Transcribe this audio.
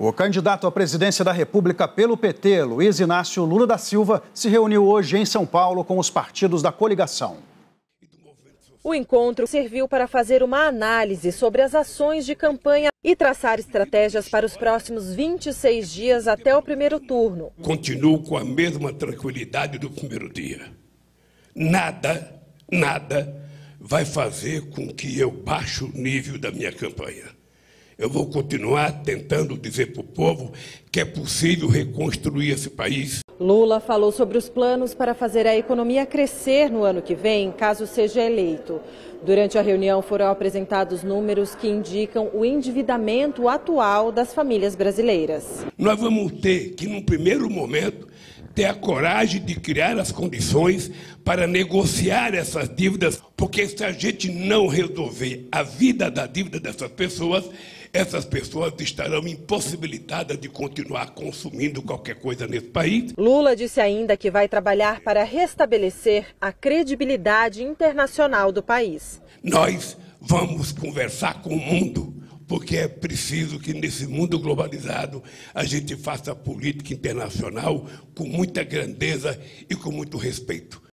O candidato à presidência da República pelo PT, Luiz Inácio Lula da Silva, se reuniu hoje em São Paulo com os partidos da coligação. O encontro serviu para fazer uma análise sobre as ações de campanha e traçar estratégias para os próximos 26 dias até o primeiro turno. Continuo com a mesma tranquilidade do primeiro dia. Nada vai fazer com que eu baixe o nível da minha campanha. Eu vou continuar tentando dizer para o povo que é possível reconstruir esse país. Lula falou sobre os planos para fazer a economia crescer no ano que vem, caso seja eleito. Durante a reunião foram apresentados números que indicam o endividamento atual das famílias brasileiras. Nós vamos ter que, num primeiro momento, ter a coragem de criar as condições para negociar essas dívidas, porque se a gente não resolver a vida da dívida dessas pessoas, essas pessoas estarão impossibilitadas de continuar consumindo qualquer coisa nesse país. Lula disse ainda que vai trabalhar para restabelecer a credibilidade internacional do país. Nós vamos conversar com o mundo, porque é preciso que nesse mundo globalizado a gente faça política internacional com muita grandeza e com muito respeito.